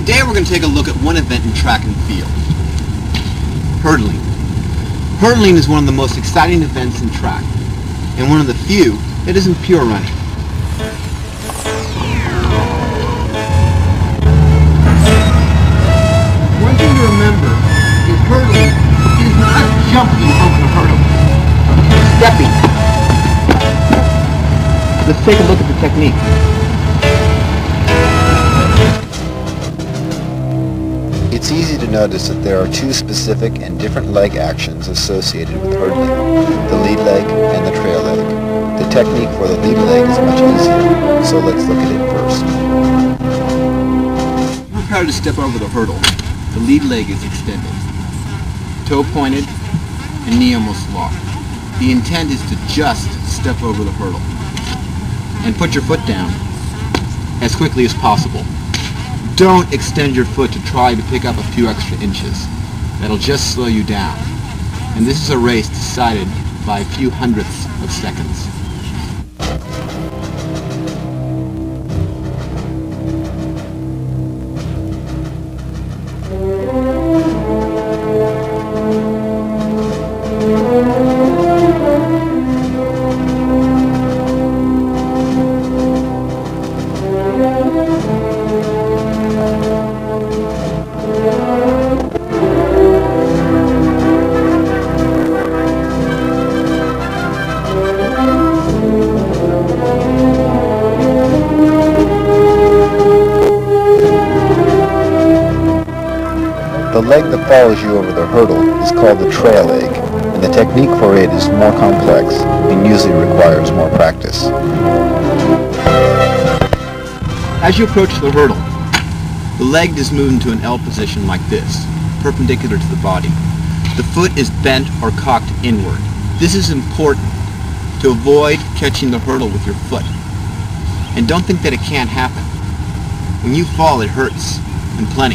Today we're going to take a look at one event in track and field. Hurdling. Hurdling is one of the most exciting events in track, and one of the few that isn't pure running. One thing to remember is hurdling is not jumping over the hurdle. It's stepping. Let's take a look at the technique. It's easy to notice that there are two specific and different leg actions associated with hurdling, the lead leg and the trail leg. The technique for the lead leg is much easier, so let's look at it first. When prepared to step over the hurdle, the lead leg is extended, toe pointed, and knee almost locked. The intent is to just step over the hurdle and put your foot down as quickly as possible. Don't extend your foot to try to pick up a few extra inches. That'll just slow you down. And this is a race decided by a few hundredths of seconds. The leg that follows you over the hurdle is called the trail leg, and the technique for it is more complex and usually requires more practice. As you approach the hurdle, the leg is moved into an L position like this, perpendicular to the body. The foot is bent or cocked inward. This is important to avoid catching the hurdle with your foot. And don't think that it can't happen. When you fall, it hurts, and plenty.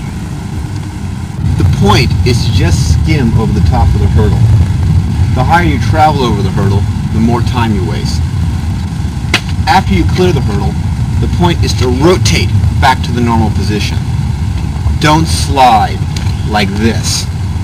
The point is to just skim over the top of the hurdle. The higher you travel over the hurdle, the more time you waste. After you clear the hurdle, the point is to rotate back to the normal position. Don't slide like this.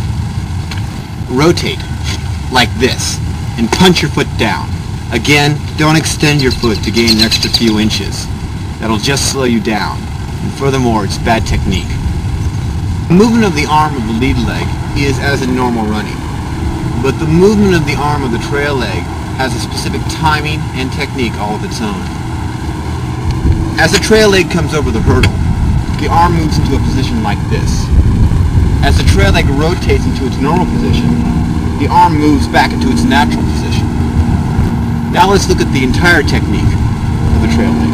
Rotate like this and punch your foot down. Again, don't extend your foot to gain an extra few inches. That'll just slow you down. And furthermore, it's bad technique. The movement of the arm of the lead leg is as in normal running, but the movement of the arm of the trail leg has a specific timing and technique all of its own. As the trail leg comes over the hurdle, the arm moves into a position like this. As the trail leg rotates into its normal position, the arm moves back into its natural position. Now let's look at the entire technique of the trail leg.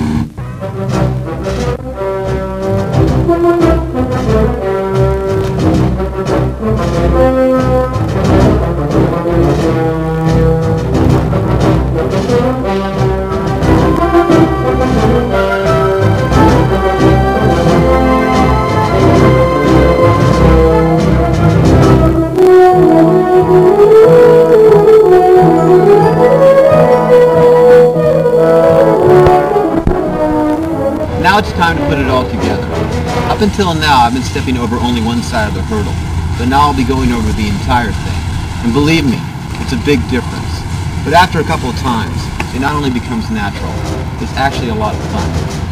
Now it's time to put it all together. Up until now, I've been stepping over only one side of the hurdle, but now I'll be going over the entire thing. And believe me, it's a big difference. But after a couple of times, it not only becomes natural, it's actually a lot of fun.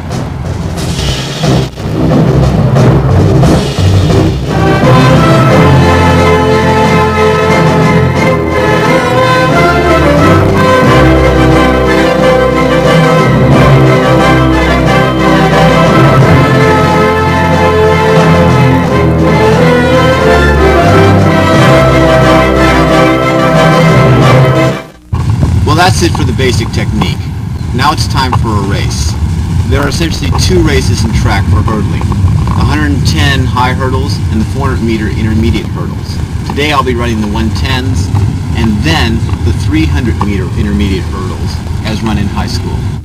Well, that's it for the basic technique. Now it's time for a race. There are essentially two races in track for hurdling: the 110 high hurdles and the 400-meter intermediate hurdles. Today I'll be running the 110s and then the 300-meter intermediate hurdles as run in high school.